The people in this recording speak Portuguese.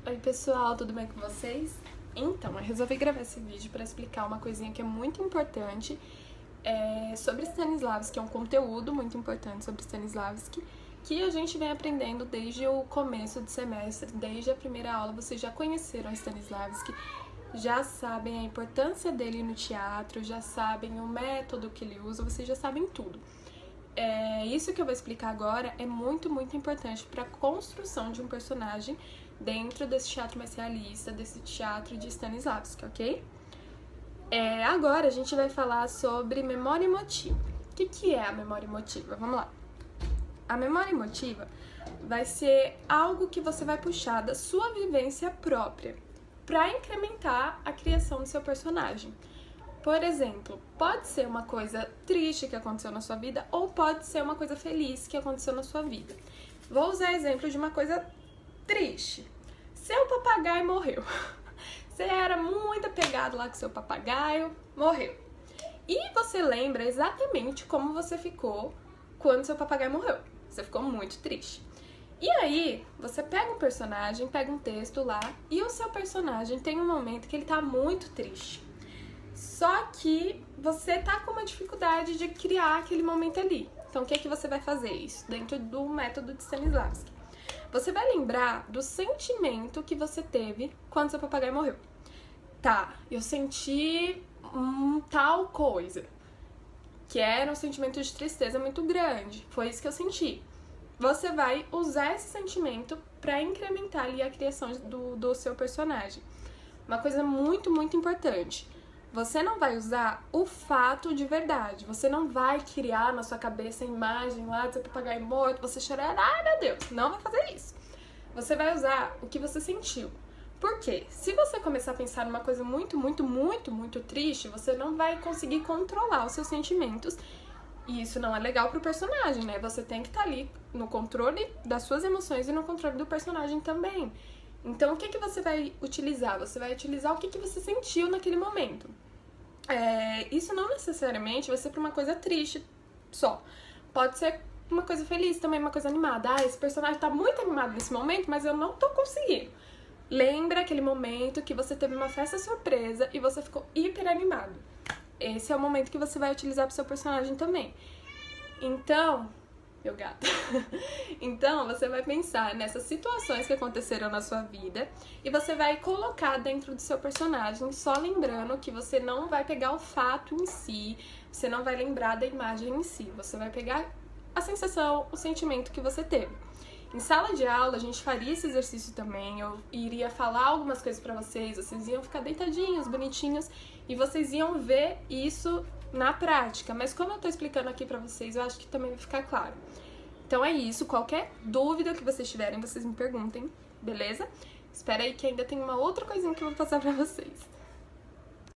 Oi pessoal, tudo bem com vocês? Então, eu resolvi gravar esse vídeo para explicar uma coisinha que é muito importante sobre Stanislavski, é um conteúdo muito importante sobre Stanislavski, que a gente vem aprendendo desde o começo do semestre, desde a primeira aula. Vocês já conheceram Stanislavski, já sabem a importância dele no teatro, já sabem o método que ele usa, vocês já sabem tudo. Isso que eu vou explicar agora é muito importante para a construção de um personagem dentro desse teatro mais realista, desse teatro de Stanislavski, ok? Agora a gente vai falar sobre memória emotiva. O que é a memória emotiva? Vamos lá. A memória emotiva vai ser algo que você vai puxar da sua vivência própria para incrementar a criação do seu personagem. Por exemplo, pode ser uma coisa triste que aconteceu na sua vida ou pode ser uma coisa feliz que aconteceu na sua vida. Vou usar exemplo de uma coisa triste. Seu papagaio morreu. Você era muito apegado lá com seu papagaio, morreu. E você lembra exatamente como você ficou quando seu papagaio morreu. Você ficou muito triste. E aí, você pega um personagem, pega um texto lá e o seu personagem tem um momento que ele tá muito triste. Só que você tá com uma dificuldade de criar aquele momento ali. Então, o que é que você vai fazer? Isso dentro do método de Stanislavski. Você vai lembrar do sentimento que você teve quando seu papagaio morreu. Tá, eu senti tal coisa, que era um sentimento de tristeza muito grande. Foi isso que eu senti. Você vai usar esse sentimento para incrementar ali a criação do seu personagem. Uma coisa muito importante. Você não vai usar o fato de verdade. Você não vai criar na sua cabeça a imagem lá do seu papagaio morto, você chorando, ai meu Deus, não vai fazer isso. Você vai usar o que você sentiu. Por quê? Se você começar a pensar numa coisa muito triste, você não vai conseguir controlar os seus sentimentos. E isso não é legal pro personagem, né? Você tem que estar ali no controle das suas emoções e no controle do personagem também. Então, o que você vai utilizar? Você vai utilizar o que você sentiu naquele momento. Isso não necessariamente vai ser pra uma coisa triste só. Pode ser uma coisa feliz também, uma coisa animada. Ah, esse personagem tá muito animado nesse momento, mas eu não tô conseguindo. Lembra aquele momento que você teve uma festa surpresa e você ficou hiper animado. Esse é o momento que você vai utilizar pro seu personagem também. Então, meu gato. Então, você vai pensar nessas situações que aconteceram na sua vida e você vai colocar dentro do seu personagem, só lembrando que você não vai pegar o fato em si, você não vai lembrar da imagem em si, você vai pegar a sensação, o sentimento que você teve. Em sala de aula, a gente faria esse exercício também, eu iria falar algumas coisas pra vocês iam ficar deitadinhos, bonitinhos, e vocês iam ver isso na prática, mas como eu tô explicando aqui pra vocês, eu acho que também vai ficar claro. Então é isso, qualquer dúvida que vocês tiverem, vocês me perguntem, beleza? Espera aí que ainda tem uma outra coisinha que eu vou passar pra vocês.